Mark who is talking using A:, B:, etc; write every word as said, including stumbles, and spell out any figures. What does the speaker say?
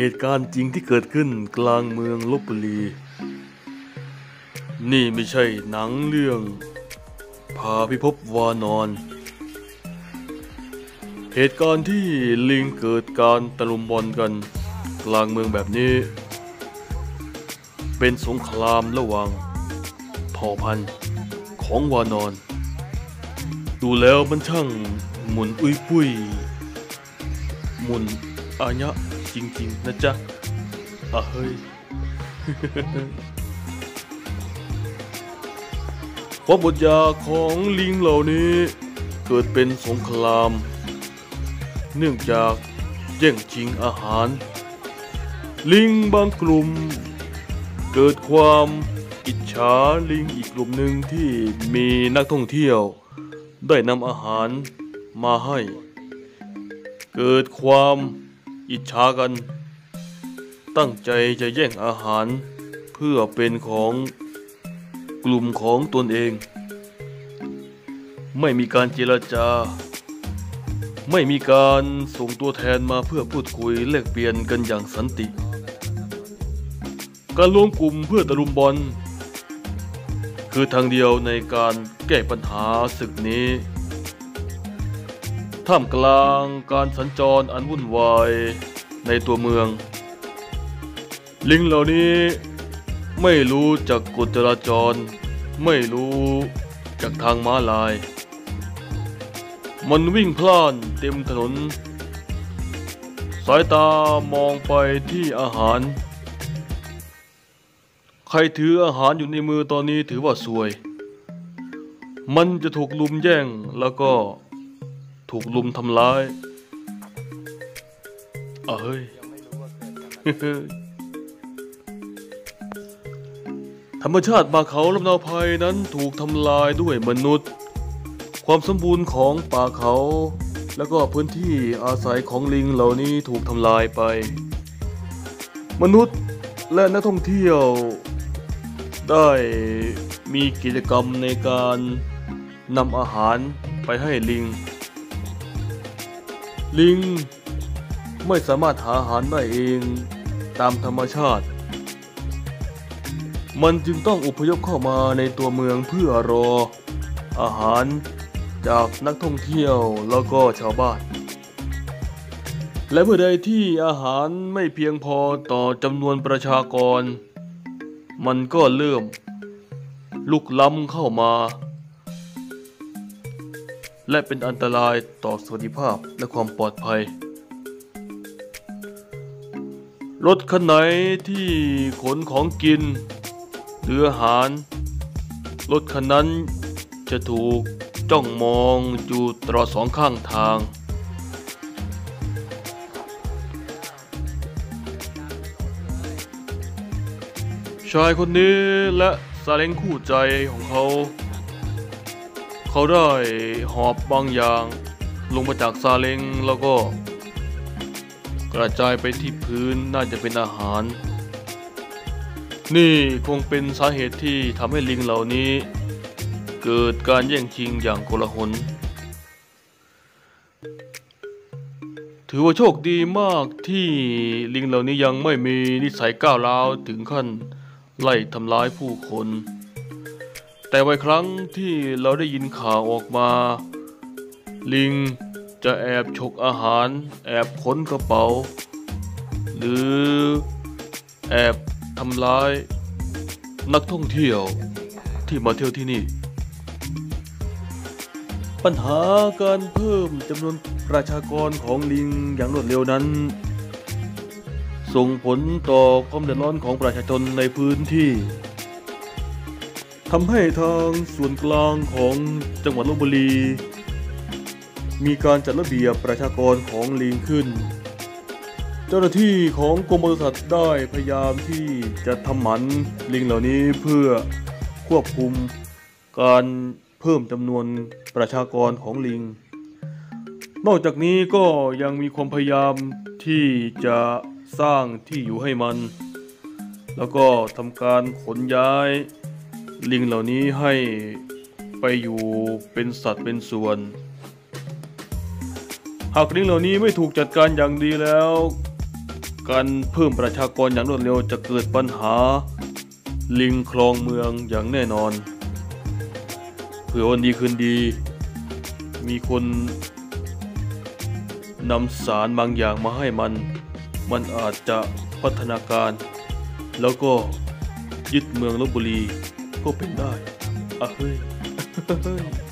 A: ตุการณ์จริงที่เกิดขึ้นกลางเมืองลพบุรีนี่ไม่ใช่หนังเรื่องพาพิภพวานอนเหตุการณ์ที่ลิงเกิดการตะลุมบอลกันกลางเมืองแบบนี้เป็นสงครามระหว่างเผ่าพันธุ์ของวานอนดูแล้วมันช่างหมุนอุ้ยปุ้ยหมุนอาญะจริงๆนะจ๊ะอ่ะเฮ้ย ความอดอยากของลิงเหล่านี้เกิดเป็นสงครามเนื่องจากแย่งชิงอาหารลิงบางกลุ่มเกิดความอิจฉาลิงอีกกลุ่มหนึ่งที่มีนักท่องเที่ยวได้นำอาหารมาให้เกิดความอิจฉากันตั้งใจจะแย่งอาหารเพื่อเป็นของกลุ่มของตนเองไม่มีการเจรจาไม่มีการส่งตัวแทนมาเพื่อพูดคุยแลกเปลี่ยนกันอย่างสันติการรวมกลุ่มเพื่อตะลุมบอลคือทางเดียวในการแก้ปัญหาศึกนี้ท่ามกลางการสัญจรอันวุ่นวายในตัวเมืองลิงเหล่านี้ไม่รู้จักกฎจราจรไม่รู้จักทางม้าลายมันวิ่งพล่านเต็มถนนสายตามองไปที่อาหารใครถืออาหารอยู่ในมือตอนนี้ถือว่าซวยมันจะถูกลุมแย่งแล้วก็ถูกลุมทำร้ายอ่ะเฮ้ย ธรรมชาติป่าเขาลำนาวไพรนั้นถูกทำลายด้วยมนุษย์ความสมบูรณ์ของป่าเขาแล้วก็พื้นที่อาศัยของลิงเหล่านี้ถูกทำลายไปมนุษย์และนักท่องเที่ยวได้มีกิจกรรมในการนำอาหารไปให้ลิงลิงไม่สามารถหาอาหารได้เองตามธรรมชาติมันจึงต้องอพยพเข้ามาในตัวเมืองเพื่อรออาหารจากนักท่องเที่ยวแล้วก็ชาวบ้านและเมื่อใดที่อาหารไม่เพียงพอต่อจำนวนประชากรมันก็เริ่มลุกล้ำเข้ามาและเป็นอันตรายต่อสวัสดิภาพและความปลอดภัยรถคันไหนที่ขนของกินหรืออาหารรถคันนั้นจะถูกจ้องมองอยู่ตลอดสองข้างทางชายคนนี้และซาเล้งคู่ใจของเขาเขาได้หอบบางอย่างลงมาจากซาเล้งแล้วก็กระจายไปที่พื้นน่าจะเป็นอาหารนี่คงเป็นสาเหตุที่ทำให้ลิงเหล่านี้เกิดการแย่งชิงอย่างโกลาหลถือว่าโชคดีมากที่ลิงเหล่านี้ยังไม่มีนิสัยก้าวร้าวถึงขั้นไล่ทำร้ายผู้คนแต่บ่อยครั้งที่เราได้ยินข่าวออกมาลิงจะแอบฉกอาหารแอบค้นกระเป๋าหรือแอบทำร้ายนักท่องเที่ยวที่มาเที่ยวที่นี่ปัญหาการเพิ่มจำนวนประชากรของลิงอย่างรวดเร็วนั้นส่งผลต่อความเดือดร้อนของประชาชนในพื้นที่ทำให้ทางส่วนกลางของจังหวัดลพบุรีมีการจัดระเบียบประชากรของลิงขึ้นเจ้าหน้าที่ของกรมปศุสัตว์ได้พยายามที่จะทำหมันลิงเหล่านี้เพื่อควบคุมการเพิ่มจำนวนประชากรของลิงนอกจากนี้ก็ยังมีความพยายามที่จะสร้างที่อยู่ให้มันแล้วก็ทำการขนย้ายลิงเหล่านี้ให้ไปอยู่เป็นสัตว์เป็นส่วนหากลิงเหล่านี้ไม่ถูกจัดการอย่างดีแล้วการเพิ่มประชากรอย่างรวดเร็วจะเกิดปัญหาลิงครองเมืองอย่างแน่นอนเผื่อวันดีคืนดีมีคนนำสารบางอย่างมาให้มันมันอาจจะพัฒนาการแล้วก็ยึดเมืองลพบุรีก็เป็นได้อ่ะเฮ้ย